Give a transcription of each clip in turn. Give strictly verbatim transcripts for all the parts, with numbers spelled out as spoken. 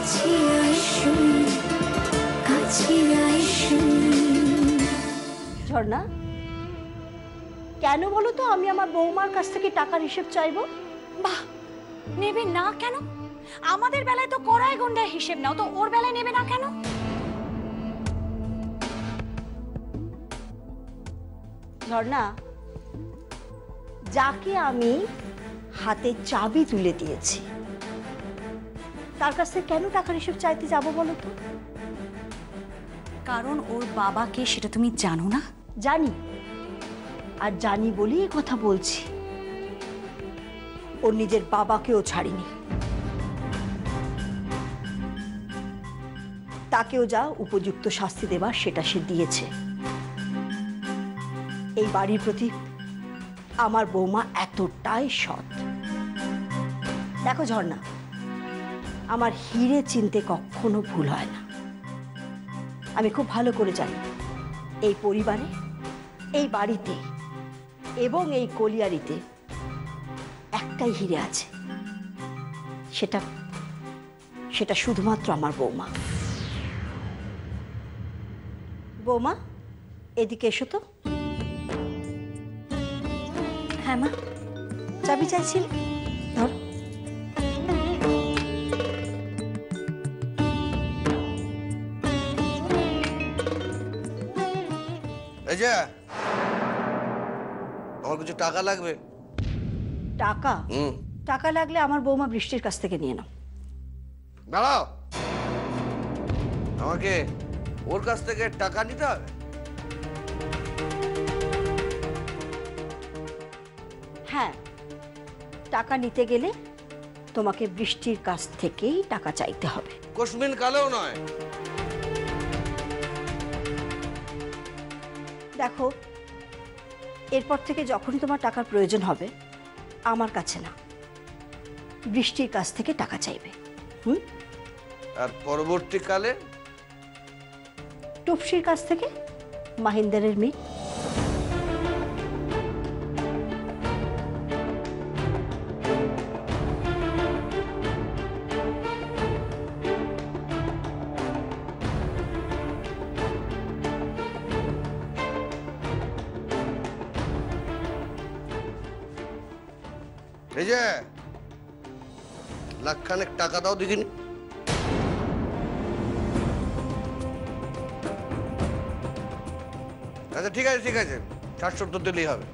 ঝর্ণা, কেন বলো তো আমি আমার বৌমার কাছ থেকে টাকার হিসেব চাইবো? বাহ, নেবে না কেন? আমাদের বেলায় তো কড়াই গন্ডায় হিসেব নাও, তো ওর বেলায় নেবে না কেন? ঝর্ণা, যাকে আমি হাতে চাবি তুলে দিয়েছি তার কাছ থেকে কেন টাকার হিসেব চাইতে যাবো বলো তো? কারণ ওর বাবাকে সেটা তুমি জানো না? জানি, আর জানি বলেই এই কথা বলছি। ওর নিজের বাবাকেও ছাড়িনি, তাকেও যা উপযুক্ত শাস্তি দেবার সেটা সে দিয়েছে। এই বাড়ির প্রতি আমার বৌমা এতটাই সৎ। দেখো ঝর্ণা, আমার হিরে চিনতে কখনো ভুল হয় না। আমি খুব ভালো করে জানি এই পরিবারে, এই বাড়িতে এবং এই কলিয়ারিতে একটাই হিরে আছে, সেটা সেটা শুধুমাত্র আমার বৌমা। বৌমা, এদিকে এসো তো। হ্যাঁ মা, চাবি চাইছিলে, ধর। এই যে আমার কিছু টাকা লাগবে। টাকা? হুম, টাকা লাগলে আমার বৌমা বৃষ্টির কাছ থেকে নিয়ে নাও। দাঁড়াও, আমাকে ওর কাছ থেকে টাকা নিতে হবে? হ্যাঁ, টাকা নিতে গেলে তোমাকে বৃষ্টির কাছ থেকেই টাকা চাইতে হবে। কোশমিন কালেও নয়। দেখো, এরপর থেকে যখনই তোমার টাকার প্রয়োজন হবে আমার কাছে না, বৃষ্টির কাছ থেকে টাকা চাইবে। হুম? আর পরবর্তীকালে টুপসির কাছ থেকে, মাহিন্দারের মেয়ে। এই যে লাখখানেক টাকা দাও দেখিনি। আচ্ছা ঠিক আছে, ঠিক আছে, ষাট সত্তর দিলেই হবে।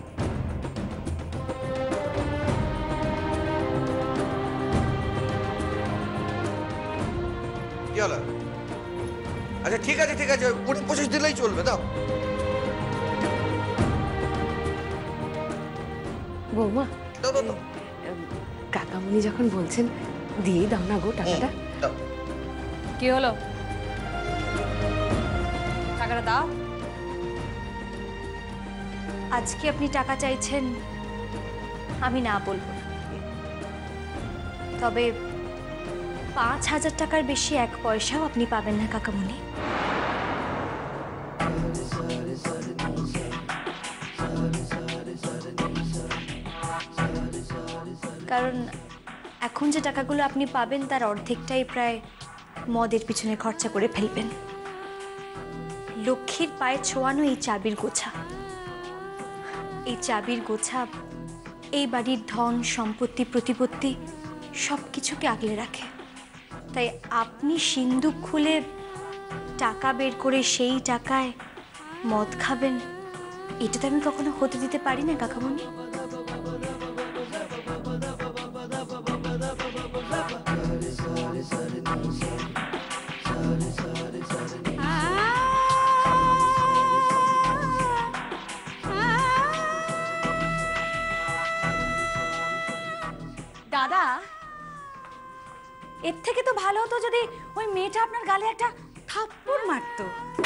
কি হলো? আচ্ছা ঠিক আছে, ঠিক আছে, কুড়ি পঁচিশ দিলেই চলবে, দাও। বৌমা, দাও দাও দাও। কাকামণি যখন বলছেন দিয়ে দাও না গো টাকাটা। দাও। কি হলো? টাকাটা দাও। আজকে আপনি টাকা চাইছেন, আমি না বলবো না, তবে পাঁচ হাজার টাকার বেশি এক পয়সাও আপনি পাবেন না কাকামণি। কারণ এখন যে টাকাগুলো আপনি পাবেন তার অর্ধেকটাই প্রায় মদের পিছনে খরচা করে ফেলবেন। লক্ষ্মীর পায়ে ছোঁয়ানো এই চাবির গোছা, এই চাবির গোছা এই বাড়ির ধন সম্পত্তি প্রতিপত্তি সব কিছুকে আগলে রাখে। তাই আপনি সিন্দুক খুলে টাকা বের করে সেই টাকায় মদ খাবেন, এটা তো আমি কখনো হতে দিতে পারি না কাকামণি। দাদা, এর থেকে তো ভালো হতো যদি ওই মেয়েটা আপনার গালে একটা থাপ্পড় মারতো।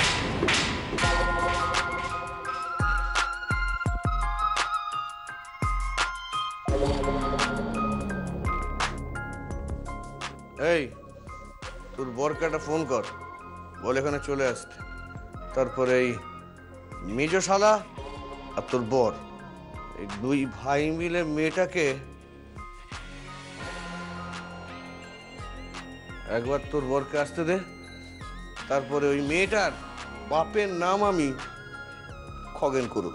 এই, তোর বরকে একটা ফোন কর, বল এখানে চলে আসতে। তারপরে এই মেজ শালা আর তোর বর, এই দুই ভাই মিলে মেয়েটাকে একবার তোর বরকে আসতে দে, তারপরে ওই মেয়েটার বাপের নাম আমি খগেন করব।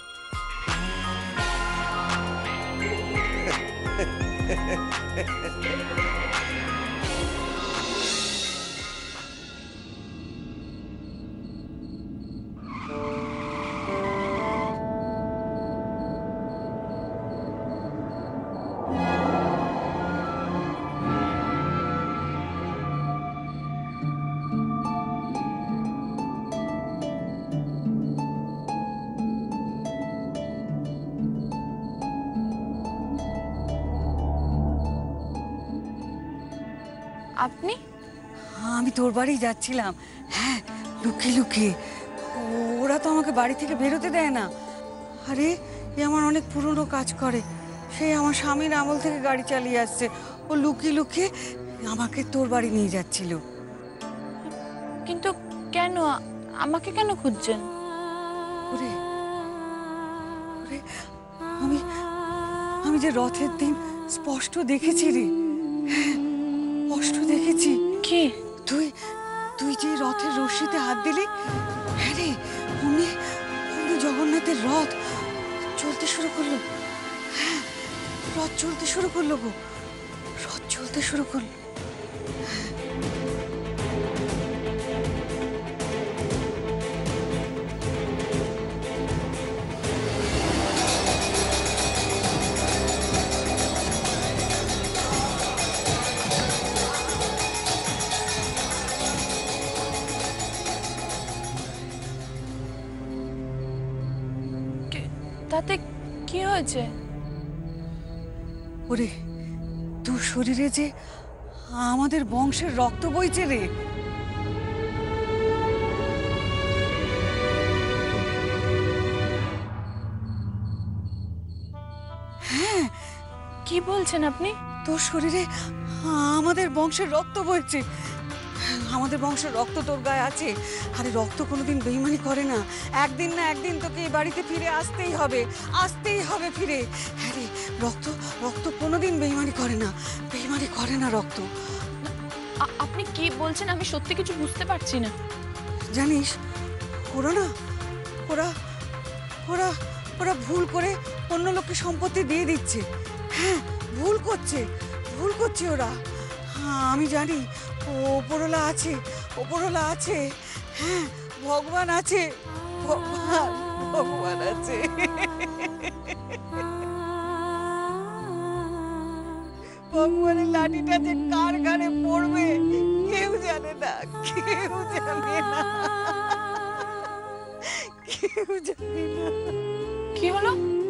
আপনি? আমি তোর বাড়ি যাচ্ছিলাম। হ্যাঁ, লুকিয়ে লুকিয়ে। ওরা তো আমাকে বাড়ি থেকে বেরোতে দেয় না। আরে এ আমার অনেক পুরনো কাজ করে, সে আমার স্বামীর আমল থেকে গাড়ি চালিয়ে আসছে। ও লুকিয়ে লুকিয়ে আমাকে তোর বাড়ি নিয়ে যাচ্ছিল। কিন্তু কেন? আমাকে কেন খুঁজছেন? ওরে ওরে, আমি আমি যে রথের দিন স্পষ্ট দেখেছি রে, স্পষ্ট দেখেছি। কি? তুই তুই যে রথের রশিতে হাত দিলি, হ্যাঁ রে, অমনি অমনি জগন্নাথের রথ চলতে শুরু করলো। হ্যাঁ, রথ চলতে শুরু করলো গো, রথ চলতে শুরু করলো। তাতে কি হয়েছে? ওরে, তোর শরীরে যে আমাদের বংশের রক্ত বইছে রে। হ্যাঁ, কি বলছেন আপনি? তোর শরীরে আমাদের বংশের রক্ত বইছে। আমাদের বংশের রক্ত তোর গায়ে আছে। আরে রক্ত কোনোদিন বেইমানি করে না। একদিন না একদিন তোকে এই বাড়িতে ফিরে আসতেই হবে, আসতেই হবে ফিরে। হ্যাঁ রে, রক্ত রক্ত কোনোদিন বেইমানি করে না, বেইমানি করে না রক্ত। আপনি কি বলছেন? আমি সত্যি কিছু বুঝতে পারছি না। জানিস, ওরা না ওরা ওরা ওরা ভুল করে অন্য লোককে সম্পত্তি দিয়ে দিচ্ছে। হ্যাঁ, ভুল করছে, ভুল করছে ওরা। হ্যাঁ, আমি জানি ওপরওয়ালা আছে, ওপরওয়ালা আছে। হ্যাঁ, ভগবান আছে, ভগবান ভগবান আছে। ভগবানের লাঠিটা যে কার ঘাড়ে পড়বে কেউ জানে না, কেউ জানে না, কেউ জানে না। কি হলো?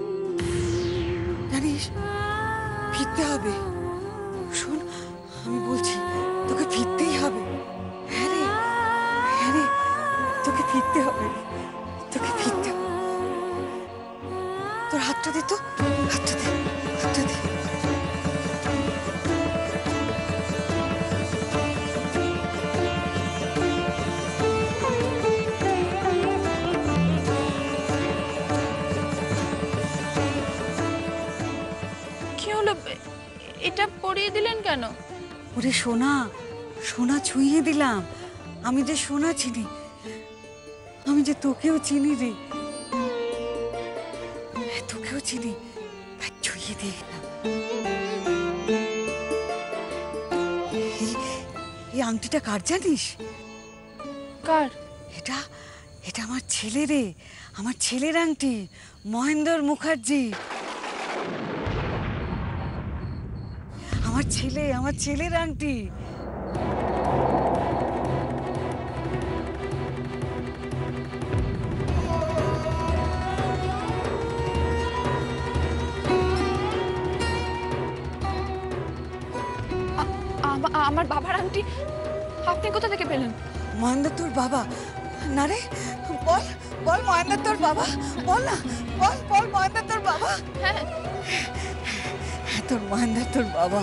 জানিস, ফিরতে হবে। শোন, আমি বলছি, তোকে ফিরতেই হবে। হ্যাঁ রে, হ্যাঁ রে, তোকে ফিরতে হবে, তোকে ফিরতে হবে। তোর হাতটা দে তো, হাতটা দে, হাতটা দে। এটা পরিয়ে দিলেন কেন? ওরে সোনা, সোনা ছুঁয়ে দিলাম। আমি যে সোনা চিনি, আমি যে তোকেও চিনি রে, তোকেও চিনি, তাই ছুঁয়ে দিলাম। এই আংটিটা কার জানিস? কার? এটা এটা আমার ছেলে রে, আমার ছেলের আংটি, মহেন্দ্র মুখার্জি। আমার ছেলে, আমার ছেলের আংটি। আমার বাবার আংটি আপনি কোথা থেকে পেলেন? মহেন্দ্র তোর বাবা না রে? বল বল, মহেন্দ্র তোর বাবা, বল না, বল বল, মহেন্দ্র তোর বাবা। হ্যাঁ, তোর মহেন্দ্র তোর বাবা।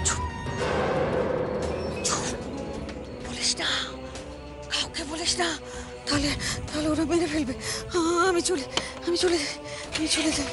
বলিস না, কাউকে বলিস না, তাহলে তাহলে ওরা মেরে ফেলবে। আমি চলে আমি চলে যাই, আমি চলে যাই।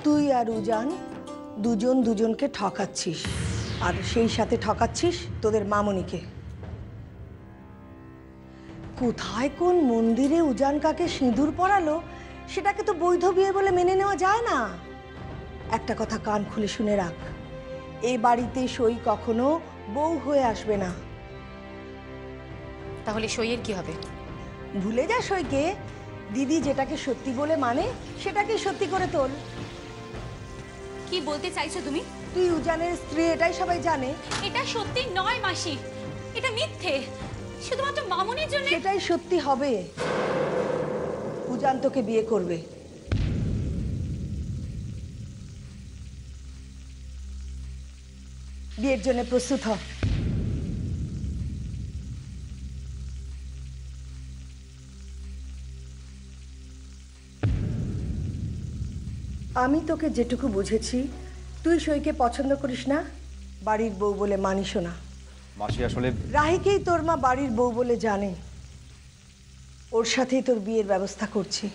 তুই আর উজান দুজন দুজনকে ঠকাচ্ছিস, আর সেই সাথে ঠকাচ্ছিস তোদের মামনিকে। কোথায় কোন মন্দিরে উজান কাকে সিঁদুর পরালো সেটাকে তো বৈধ বিয়ে বলে মেনে নেওয়া যায় না। একটা কথা কান খুলে শুনে রাখ, এই বাড়িতে সই কখনো বউ হয়ে আসবে না। তাহলে সইয়ের কি হবে? ভুলে যা সইকে, দিদি যেটাকে সত্যি বলে মানে সেটাকে সত্যি করে তোল। কি বলতে চাইছো তুমি? তুই উজানের স্ত্রী এটাই সবাই জানে। এটা সত্যি নয় মাসি, এটা মিথ্যে, শুধুমাত্র মামুনির জন্য। সেটাই সত্যি হবে, উজান তোকে বিয়ে করবে। বিয়ের জন্য প্রস্তুত হ। আমি তোকে যেটুকু বুঝেছি, তুই সইকে পছন্দ করিস না, বাড়ির বউ বলে মানিস না। মাসি আসলে রাহিকেই তোর মা বাড়ির বউ বলে জানে, ওর সাথেই তোর বিয়ের ব্যবস্থা করছি।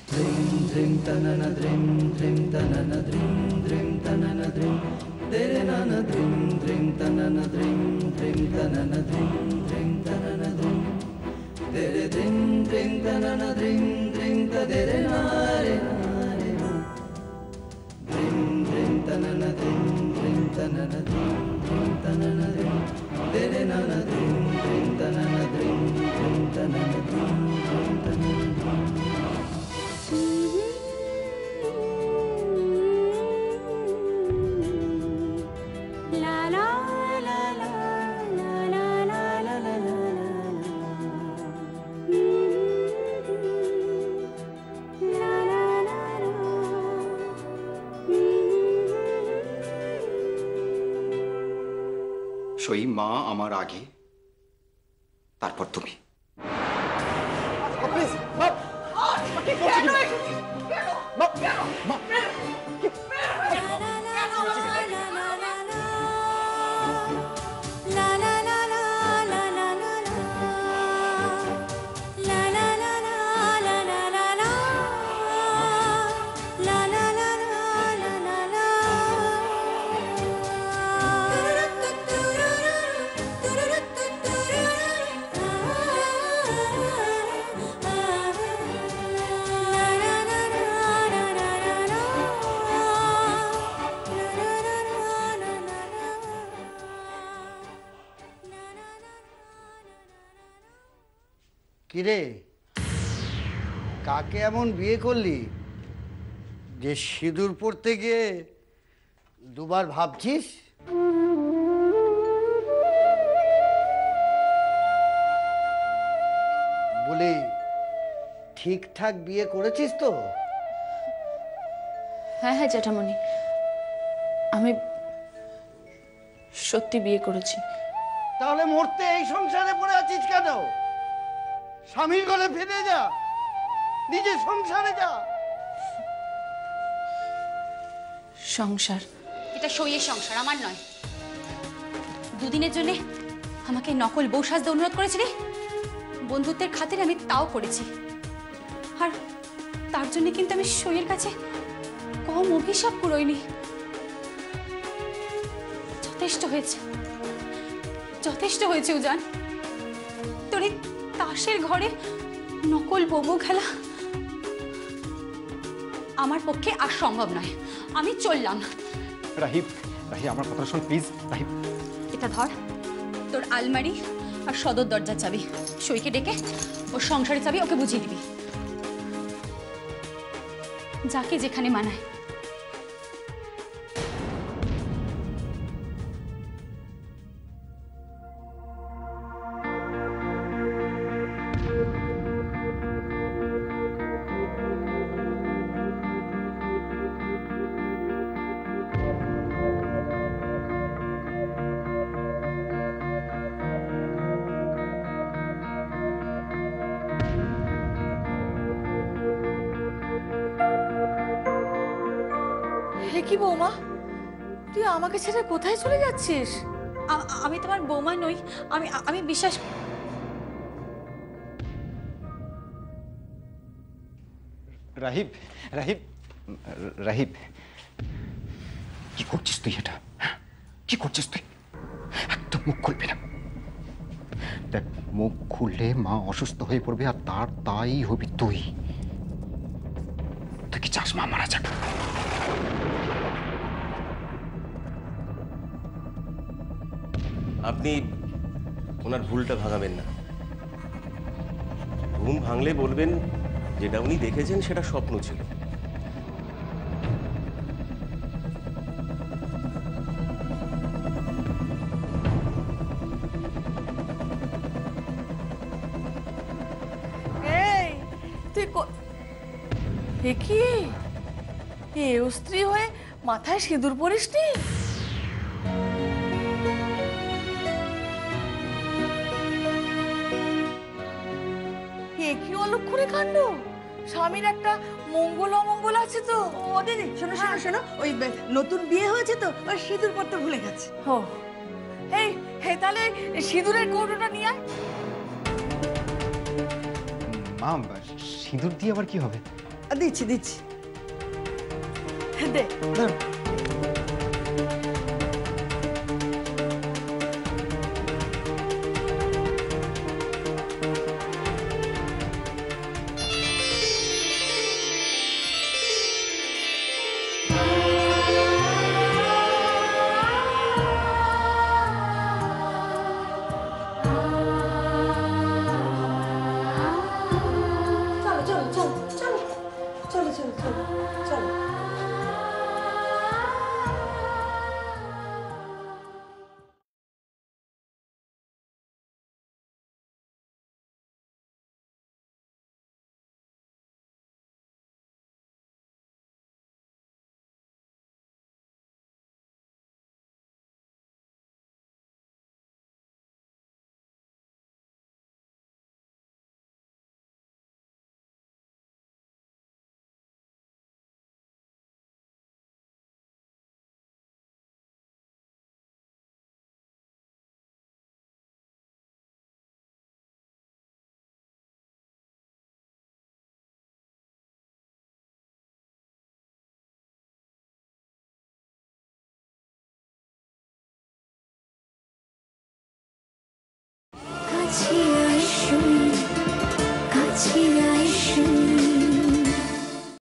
সই মা আমার আগে, তারপর তুমি। কিরে, কাকে এমন বিয়ে করলি যে সিঁদুর পড়তে গিয়ে দুবার ভাবছিস? বলি ঠিকঠাক বিয়ে করেছিস তো? হ্যাঁ হ্যাঁ জ্যাঠামণি, আমি সত্যি বিয়ে করেছি। তাহলে মরতে এই সংসারে পড়ে আছিস কেন? স্বামীর ঘরে ফিরে যা, নিজের সংসারে যা। সংসার? এটা সইয়ের সংসার, আমার নয়। দুদিনের জন্য আমাকে নকল বউ সাজতে অনুরোধ করেছিলি, বন্ধুত্বের খাতিরে আমি তাও করেছি। আর তার জন্য কিন্তু আমি সইয়ের কাছে কম অভিশাপ কুড়োইনি। যথেষ্ট হয়েছে, যথেষ্ট হয়েছে উজান। তোর এই তাসের ঘরে নকল বউ খেলা আমার পক্ষে আর সম্ভব নয়। আমি চললাম। রাহিব, রাহিব আমার কথা শোন প্লিজ। রাহিব, এটা ধর, তোর আলমারি আর সদর দরজার চাবি। সইকে ডেকে ওর সংসারের চাবি ওকে বুঝিয়ে দিবি, যাকে যেখানে মানায়। কি বৌমা, তুই আমাকে ছেড়ে কোথায় চলে যাচ্ছিস? আমি তোমার বৌমা নই, আমি আমি বিশ্বাস। রাহিব, রাহিব রাহিব, কি করছিস তুই এটা? কি করছিস তুই? একদম মুখ খুলবি না। দেখ, মুখ খুললে মা অসুস্থ হয়ে পড়বে, আর তার তাই হবি তুই। তুই কি চাস মা মারা যাক? আপনি ওনার ভুলটা ভাঙাবেন না। ঘুম ভাঙলে বলবেন যেটা উনি দেখেছেন সেটা স্বপ্ন ছিল। এই তুই এ কি এ স্ত্রী হয়ে মাথায় সিঁদুর পরিসনি? এ কি অলক্ষণে কাণ্ড! স্বামীর একটা মঙ্গল অমঙ্গল আছে তো। ও দিদি শোনো শোনো শোনো, ওই নতুন বিয়ে হয়েছে তো, ওই সিঁদুর পরতে ভুলে গেছে। ও এই হে, তাহলে সিঁদুরের কৌটোটা নিয়ে আয়। মা, সিঁদুর দিয়ে আবার কি হবে? দিচ্ছি দিচ্ছি, দে ধরো। কাছে